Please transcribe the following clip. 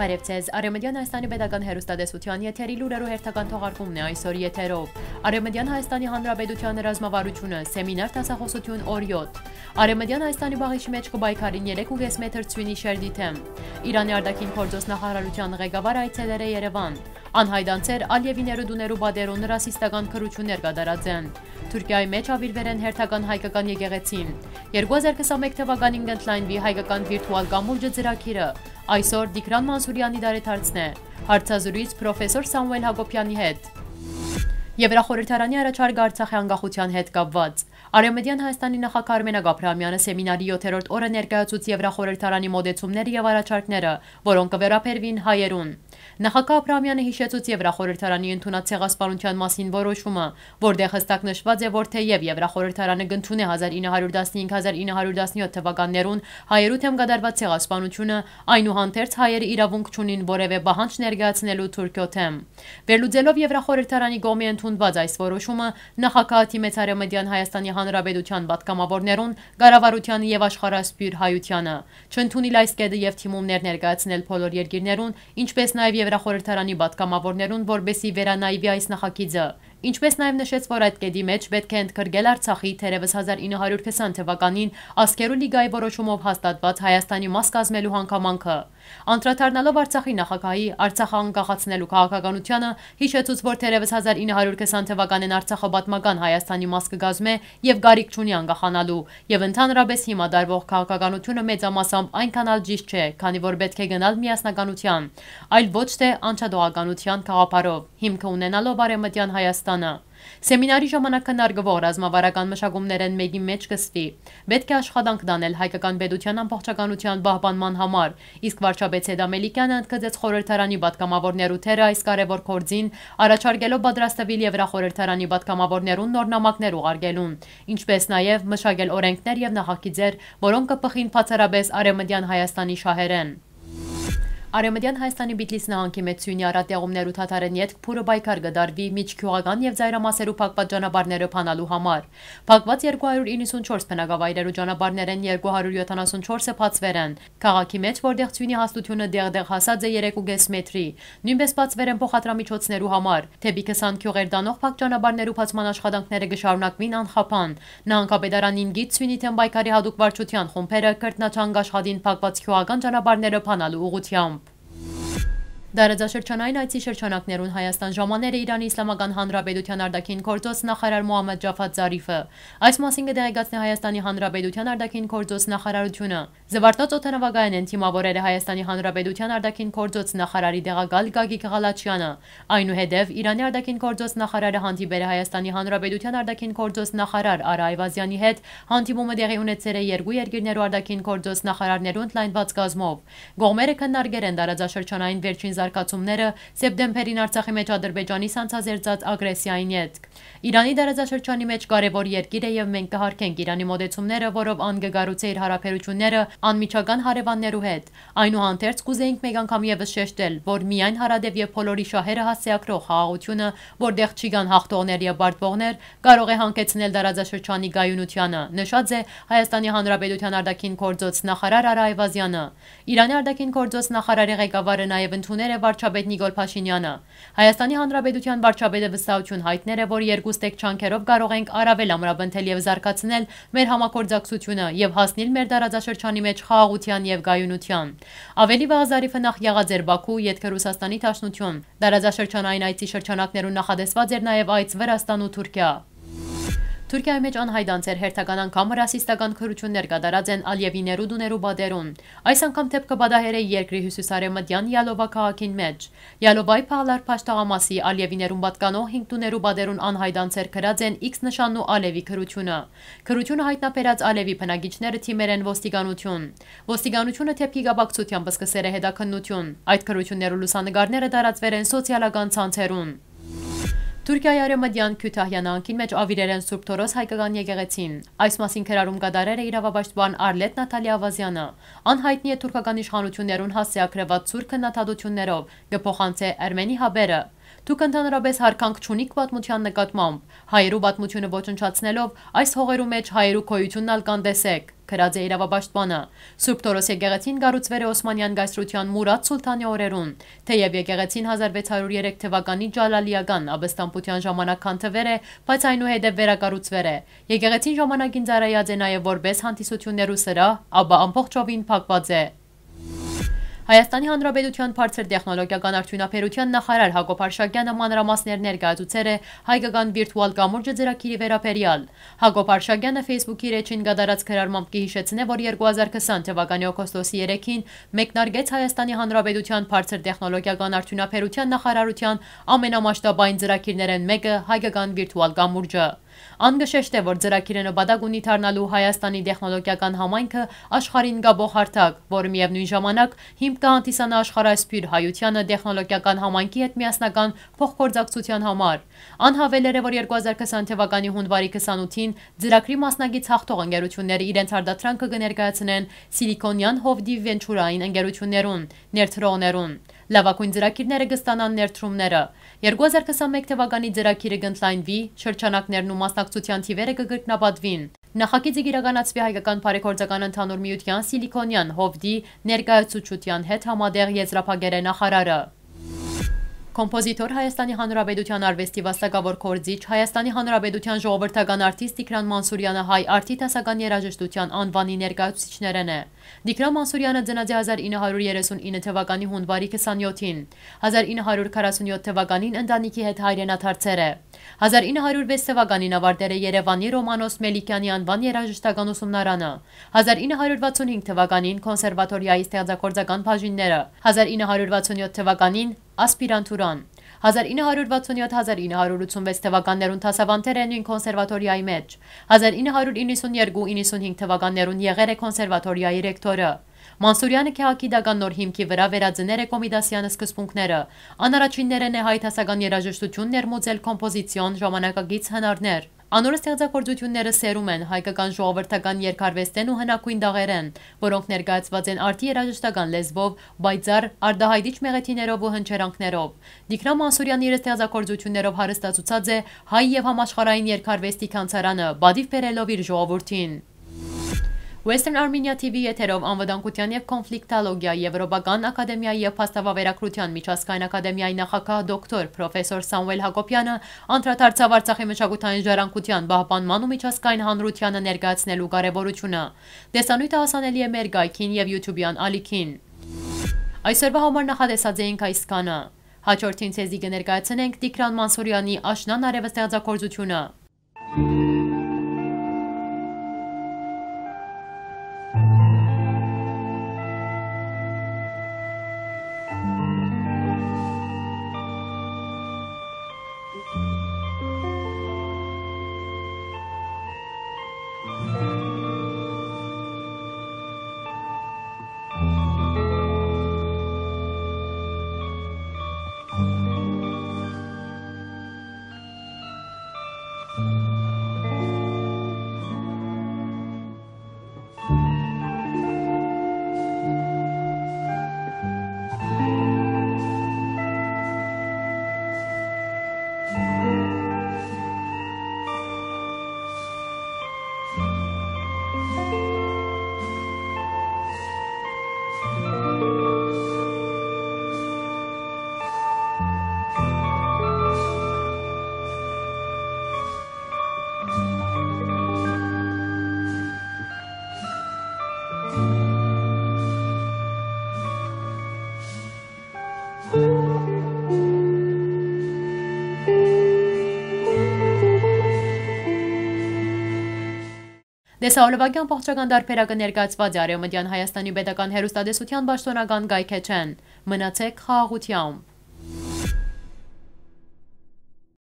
Բարև ձեզ, Արևմտյան Հայաստանի Պետական հեռուստատեսության եթերի լուրերու հերթական թողարկումն է այսօր եթերով։ Արևմտյան Հայաստանի Հանրապետության ռազմավարությունը, սեմինար դասախոսություն օր 7։ Արևմտյան Հայաստանի բաղիչի մեջ կբայքարին 3.5 մետր ցույնի շերդի թեմ։ Իրանի արտաքին գործոս նախարարության ղեկավար այցելեր է Երևան։ Անհայտանցեր Ալիևի ներուդուներու բادرون ռասիստական քրություններ կատարածեն։ Թուրքիայի մեջ ավիրվել են հերթական հայկական եկեղեցին։ 2021 թվականին կընդլայնվի հայկական վիրտուալ կամուրջը ծրագիրը։ Այսօր Դիկրան Մանսուրյանի դարեթարցն է։ Հարցազրույց պրոֆեսոր Սամուել Հակոբյանի հետ։ Եվրախորհրդարանի առաջարկը Արցախի անկախության հետ կապված։ Արևմտյան Հայաստանի նախագահ Արմենակ Աբրահամյանը սեմինարի 7-րդ օրը ներկայացուց Եվրախորհրդարանի մոդեցումները եւ առաջարկները, որոնք կվերապերվին հայերուն։ Նախագահ Աբրահամյանը հիշեցուց Եվրախորհրդարանի ընդունած ցեղասպանության մասին որոշումը, որտեղ հստակ նշված է, որ թեև Եվրախորհրդարանը կընդունի 1915-1917 թվականներուն հայերու թեմ կատարված ցեղասպանությունը, այնուհանդերձ հայերը իրավունք չունին որևէ բանջ ներկայացնելու Թուրքիո թեմ։ Վերլուծելով Եվրախորհրդարանի կողմի ընդունված այս որոշումը, նախագահը թիմեց Արևմտյան Հայաստանի Հանրապետության պատգամավորներուն, կառավարությանը եւ աշխարհասփյուր հայությանը, չընդունել այս կետը եւ թիմումներ ներկայացնել բոլոր երկիրներուն, ինչպես նաեւ Եվրախորհրդարանի պատգամավորներուն, որբեսի վերանայվի այս նախագիծը։ Ինչպես նաև նշեց, որ այդ կետի մեջ պետք է ընդգրկել Արցախի թերևս 1920 թվականին Ասկերու լիգայի որոշումով հաստատված Հայաստանի մաս կազմելու հանգամանքը։ Անդրադառնալով Արցախի նախագահի Արցախը անկախացնելու քաղաքականությանը, հիշեցուց, որ թերևս 1920 թվականին Արցախը պատմական Հայաստանի մաս կգազմե եւ գարիք չունի անկախանալու, եւ ընդհանրապես հիմա դարվող քաղաքականությունը մեծամասամբ այնքան ալ ճիշտ չէ, քանի որ պետք է գնալ միասնականության, այլ ոչ թե անչափողականության գաղափարով, հիմքը ունենալով Արևմտյան Հայաստանը։ Սեմինարի ժամանակ քննարկվող ռազմավարական մշակումներն մեկի մեջ կսվի։ Պետք է աշխատանք դանել հայկական պետության ամբողջականության պահպանման համար, իսկ վարչապետ Սեյեդ Ամելիքյանը ընդգծեց խորհրդարանի պատգամավորներու թերը այս կարևոր գործին, առաջարկելով պատրաստվել Եվրախորհրդարանի պատգամավորներուն նոր նամակներ ուղարկելուն, ինչպես նաև մշակել օրենքներ եւ նախագիծեր, որոնք կփխին բացառապես Արևմտյան Հայաստանի շահերեն։ Արևմտյան Հայաստանի Բիթլիս նահանգի մեջ Սյունի առատեղումներու թաթարեն ետք փուրը բայկար կդարվի միջգյուղական եւ ծայրամասերու փակված ճանապարհները փանալու համար։ Փակված 294 բնակավայրերու ճանապարհներեն 274-ը բացվեր են։ Քաղաքի մեջ, որտեղ Սյունի հաստությունը դեղ հասած է 3.5 մետրի, նույնպես բացվեր են փոխադրամիջոցներու համար։ Թեպի 20 գյուղեր դանող փակ ճանապարհներու բացման աշխատանքները կշարունակվին անխափան։ Նահանգապետարանին գիծ Սյունի թեմ բայկարի հadoop վարչության խումբերը կրտնաչանգ աշխատին փակված գյուղական ճանապարհները փանալու ուղղությամբ։ Դարաձաշրջանային այցի շրջանակներուն Հայաստան ժամաներ է Իրանի Իսլամական Հանրապետության արտաքին գործոս նախարար Մոհամմեդ Ջաֆար Զարիֆը։ Այս մասին կդեղեկացնի Հայաստանի Հանրապետության արտաքին գործոս նախարարությունը։ Զվարթնոց օդանավակայանեն թիմավորել է Հայաստանի Հանրապետության արտաքին գործոս նախարարի տեղակալ Գագիկ Ղալաչյանը։ Այնուհետև Իրանի արտաքին գործոս նախարարը հանդիպել է Հայաստանի Հանրապետության արտաքին գործոս նախարար Արա Այվազյանի հետ, հանդիպումը տեղի ունեցել է երկու երկիրներու արտաքին գործոս նախարարներու ընդլայնված կազմով։ Կողմերը քննարկել են դարաձաշրջանային վերջին զարգացումները սեպտեմբերին Արցախի մեջ Ադրբեջանի սանձազերծած ագրեսիային ետք։ Իրանի դարաձաշրջանի մեջ կարևոր երկիր է եւ մենք կհարգենք Իրանի մոդեցումները, որով անգգարուցե իր հարաբերությունները անմիջական հարևաններու հետ։ Այնուհանդերձ կուզեինք մեկ անգամ եւս շեշտել, որ միայն հարադեպ եւ բոլորի շահերը հասցեակրող խաղաղությունը, որտեղ չի կան հաղթողներ եւ բարդվողներ, կարող է հանգեցնել դարաձաշրջանի գայունությանը, նշած է Հայաստանի Հանրապետության արտաքին գործոս նախարար Արա Այվազյանը։ Իրանի արտաքին գործոս նախարարի ղեկավարը նաեւ ընդունել է վարչապետ Նիկոլ Փաշինյանը։ Հայաստանի Հանրապետության վարչապետը վստահություն հայտնել է, որ երկու ստեկ չանքերով կարող ենք առավել ամրապնդել եւ զարգացնել մեր համագործակցությունը եւ հասնել մեր դարաձաշրջանի մեջ խաղաղության եւ գայունության։ Ավելի վաղ Զարիֆը նախ եղած էր Բաքու, ետքը Ռուսաստանի Դաշնություն։ Դարաձաշրջանային այցի շրջանակներուն նախադեсված էր նաեւ այց Վրաստան ու Թուրքիա։ Թուրքիայի մեջ անհայտանցեր հերթական անգամ ռասիստական քրություններ կատարած են Ալիևի ներուդուներու բادرون։ Այս անգամ թեփքը պատահել է երկրի հյուսիսարևմտյան Յալովա քաղաքին մեջ։ Յալովայի Փաղլար Փաշտաղամասի Ալիևիներուն պատկանող 5 տուներու բادرون անհայտանցեր գրած են X նշանն ու Ալևի քրությունը։ Քրությունը հայտնաբերած Ալևի բնակիչները թիմեր են ոստիկանություն։ Ոստիկանությունը թեփքի կապակցությամբ սկսել է հետաքննություն։ Այդ քրություններու լուսանկարները տարածվել են սոցիալական ցանցերուն։ Թուրքիայի արևմտյան Քյութահյա նահանգին մեջ ավիրել են Սուրբ Թորոս հայկական եկեղեցին։ Այս մասին քրարում կատարել է իրավապաշտպան Արլետ Նատալի Ավազյանը։ Անհայտնի է թուրքական իշխանություններուն հասցեակրված սուր քննադատություններով կփոխանցե Արմենի Հաբերը։ Դուք ընդհանրապես հարկանք չունիք պատմության նկատմամբ, հայերու պատմությունը ոչնչացնելով այս հողերու մեջ հայերու քոյությունն ալ կանդեսեք, քրած է իրավապաշտպանը։ Սուրբ Թորոս եկեղեցին կառուցվել է Օսմանյան գայսրության Մուրադ Սուլթանի օրերուն, թեև եկեղեցին 1603 թվականի ջալալիական ապստամբության ժամանակ քանդվել է, բայց այնուհետև վերակառուցվել է։ Եկեղեցին ժամանակին ծառայած է նաև որպես հանդիսություններու սրահ, ապա ամբողջովին փակված է։ Հայաստանի Հանրապետության բարձր տեխնոլոգիական արդյունաբերության նախարար Հակոբ Արշակյանը մանրամասներ ներկայացուցել է հայկական վիրտուալ կամուրջ ծրագիրի վերաբերյալ։ Հակոբ Արշակյանը Facebook-ի իր էջին կատարած քրարմամբ կհիշեցնե, որ 2020 թվականի օգոստոսի 3-ին մեկնարկեց Հայաստանի Հանրապետության բարձր տեխնոլոգիական արդյունաբերության նախարարության ամենամասշտաբային ծրագիրներն մեկը հայկական վիրտուալ կամուրջը։ Անգշեշտ է, որ ծրագիրը նպատակ ունի դառնալու Հայաստանի տեխնոլոգիական համայնքը աշխարհին գաբող հարթակ, որը միևնույն ժամանակ հիմք կհանդիսանա աշխարհասփյուր հայությանը տեխնոլոգիական համայնքի հետ միասնական փոխգործակցության համար։ Անհավելեր է, որ 2020 թվականի հունվարի 28-ին ծրագրի մասնակից հաղթող ընկերությունները իրենց արդյունքը կներկայացնեն Սիլիկոնյան Հովդի վենչուրային ընկերություններուն, ներդրողներուն։ Լավագույն ծրագիրները կստանան ներդրումները։ 2021 թվականի ծրագիրը կընդլայնվի, շրջանակներն ու մասնակցության թիվերը կկրկնապատվին։ Նախագիծը կիրականացվի հայկական բարեգործական ընդհանուր միության Սիլիկոնյան Հովդի ներկայացուցչության հետ համատեղ եզրափակել է նախարարը։ Կոմպոզիտոր Հայաստանի Հանրապետության արվեստի վաստակավոր գործիչ, Հայաստանի Հանրապետության ժողովրդական արտիստ Տիգրան Մանսուրյանը հայ արդի դասական երաժշտության անվանի ներկայացուցիչներն է։ Տիգրան Մանսուրյանը ծնած է 1939 թվականի հունվարի 27-ին։ 1947 թվականին ընտանիքի հետ հայրենադարձել է։ 1906 թվականին ավարտել է Երևանի Ռոմանոս Մելիքյանի անվան երաժշտական ուսումնարանը։ 1965 թվականին կոնսերվատորիայի ստեղծագործական բաժինները։ 1967 թվականին ասպիրանտուրան։ 1967-1986 թվականներուն դասավանդել է նույն կոնսերվատորիայի մեջ։ 1992-95 թվականներուն եղել է կոնսերվատորիայի ռեկտորը։ Մանսուրյանը քաղաքիդական նոր հիմքի վրա վերածներ է Կոմիտասյանը սկզբունքները։ Անառաջիններն է հայ դասական երաժշտություն ներմուծել կոմպոզիցիոն ժամանակագից հնարներ։ Անոր ստեղծագործությունները սերում են հայկական ժողովրդական երգարվեստեն ու հնագույն դաղերեն, որոնք ներկայացված են արդի երաժշտական լեզվով, բայծառ, արդահայտիչ մեղեթիներով ու հնչերանքներով։ Տիգրան Մանսուրյանը իր ստեղծագործություններով հարստացուցած է հայ եւ համաշխարհային երգարվեստի ցանցարանը, բադիվ բերելով իր ժողովրդին։ Western Armenia TV եթերով անվտանգության եւ կոնֆլիկտոլոգիա Եվրոպական ակադեմիայի եւ փաստավավերագրության միջազգային ակադեմիայի նախագահ դոկտոր պրոֆեսոր Սամուել Հակոբյանը անդրադարձավ Արցախի մշակութային ժառանգության պահպանման ու միջազգային հանրությանը ներկայացնելու կարեւորությունը։ Տեսանյութը հասանելի է մեր գայքին եւ YouTube-յան ալիքին։ Այսօրվա համար նախատեսած էինք այսքանը։ Հաջորդին ցեզի կներկայացնենք Տիգրան Մանսուրյանի աշնան արևը ստեղծագործությունը։ Դեսահոլովակյան փոխչական դարբերակը ներկայացված է Արևմտյան Հայաստանի պետական հեռուստատեսության պաշտոնական գայքեչեն։ Մնացեք խաղաղությամբ։